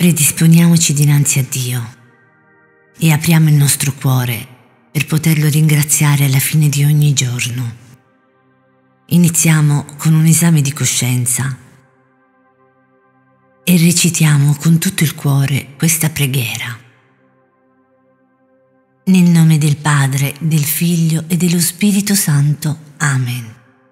Predisponiamoci dinanzi a Dio e apriamo il nostro cuore per poterlo ringraziare alla fine di ogni giorno. Iniziamo con un esame di coscienza e recitiamo con tutto il cuore questa preghiera. Nel nome del Padre, del Figlio e dello Spirito Santo. Amen.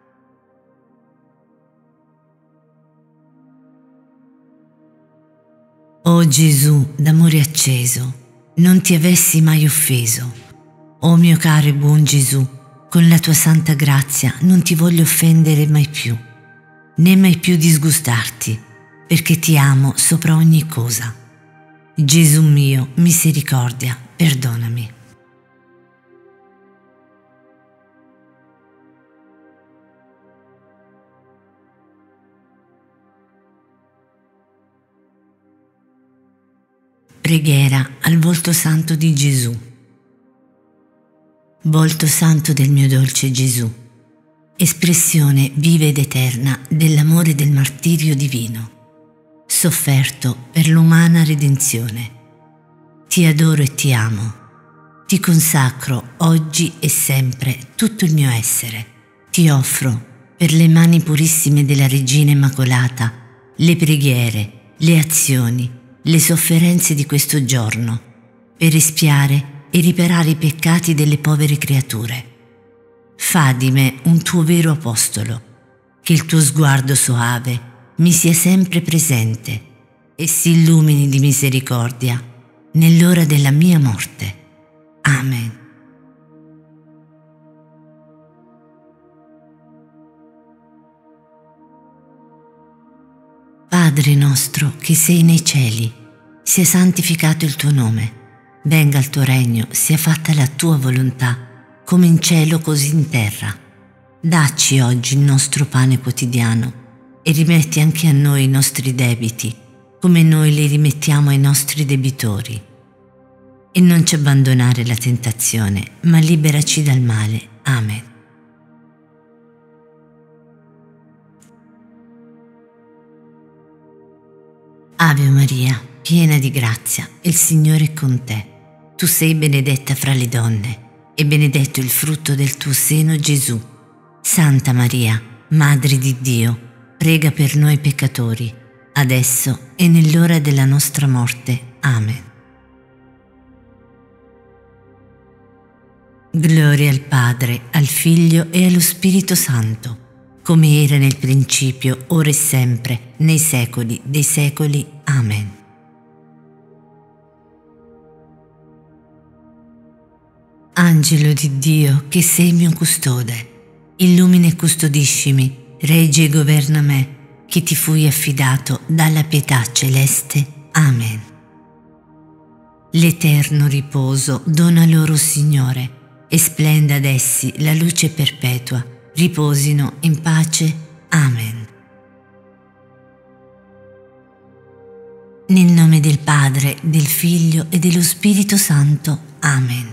O Gesù, d'amore acceso, non ti avessi mai offeso. O mio caro e buon Gesù, con la tua santa grazia non ti voglio offendere mai più, né mai più disgustarti, perché ti amo sopra ogni cosa. Gesù mio, misericordia, perdonami. Preghiera al volto santo di Gesù. Volto santo del mio dolce Gesù, espressione viva ed eterna dell'amore del martirio divino, sofferto per l'umana redenzione. Ti adoro e ti amo. Ti consacro oggi e sempre tutto il mio essere. Ti offro, per le mani purissime della Regina Immacolata, le preghiere, le azioni, le sofferenze di questo giorno, per espiare e riparare i peccati delle povere creature. Fa di me un tuo vero apostolo, che il tuo sguardo soave mi sia sempre presente e si illumini di misericordia nell'ora della mia morte. Amen. Padre nostro che sei nei cieli, sia santificato il tuo nome. Venga il tuo regno, sia fatta la tua volontà, come in cielo così in terra. Dacci oggi il nostro pane quotidiano e rimetti anche a noi i nostri debiti, come noi li rimettiamo ai nostri debitori. E non ci abbandonare alla tentazione, ma liberaci dal male. Amen. Ave Maria, piena di grazia, il Signore è con te. Tu sei benedetta fra le donne, e benedetto il frutto del tuo seno, Gesù. Santa Maria, Madre di Dio, prega per noi peccatori, adesso e nell'ora della nostra morte. Amen. Gloria al Padre, al Figlio e allo Spirito Santo, come era nel principio, ora e sempre, nei secoli dei secoli. Amen. Angelo di Dio, che sei mio custode, illumina e custodiscimi, regge e governa me, che ti fui affidato dalla pietà celeste. Amen. L'eterno riposo dona loro, Signore, e splenda ad essi la luce perpetua, riposino in pace. Amen. Nel nome del Padre, del Figlio e dello Spirito Santo. Amen.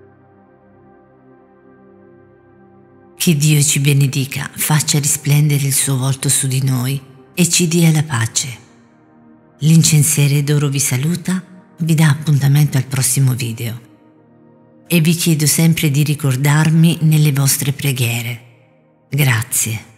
Che Dio ci benedica, faccia risplendere il suo volto su di noi e ci dia la pace. L'incensiere d'oro vi saluta, vi dà appuntamento al prossimo video e vi chiedo sempre di ricordarmi nelle vostre preghiere. Grazie.